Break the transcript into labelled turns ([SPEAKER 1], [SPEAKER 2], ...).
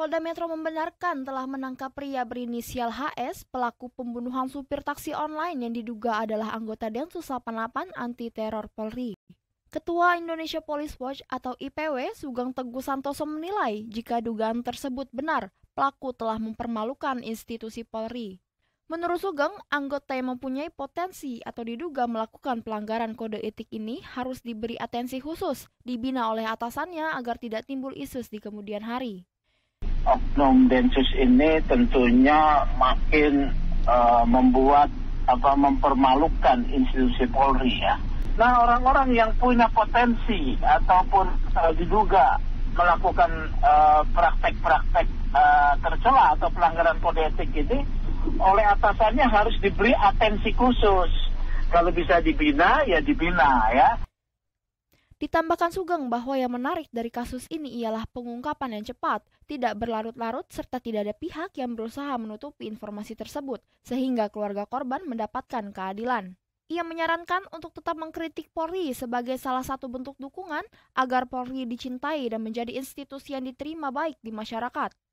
[SPEAKER 1] Polda Metro membenarkan telah menangkap pria berinisial HS, pelaku pembunuhan supir taksi online yang diduga adalah anggota Densus 88 Anti Teror Polri. Ketua Indonesia Police Watch atau IPW, Sugeng Teguh Santoso menilai jika dugaan tersebut benar, pelaku telah mempermalukan institusi Polri. Menurut Sugeng, anggota yang mempunyai potensi atau diduga melakukan pelanggaran kode etik ini harus diberi atensi khusus, dibina oleh atasannya agar tidak timbul isu di kemudian hari.
[SPEAKER 2] Oknum Densus ini tentunya makin mempermalukan institusi Polri ya. Nah, orang-orang yang punya potensi ataupun diduga melakukan praktek-praktek tercela atau pelanggaran kode etik ini oleh atasannya harus diberi atensi khusus. Kalau bisa dibina, ya dibina ya.
[SPEAKER 1] Ditambahkan Sugeng bahwa yang menarik dari kasus ini ialah pengungkapan yang cepat, tidak berlarut-larut, serta tidak ada pihak yang berusaha menutupi informasi tersebut, sehingga keluarga korban mendapatkan keadilan. Ia menyarankan untuk tetap mengkritik Polri sebagai salah satu bentuk dukungan agar Polri dicintai dan menjadi institusi yang diterima baik di masyarakat.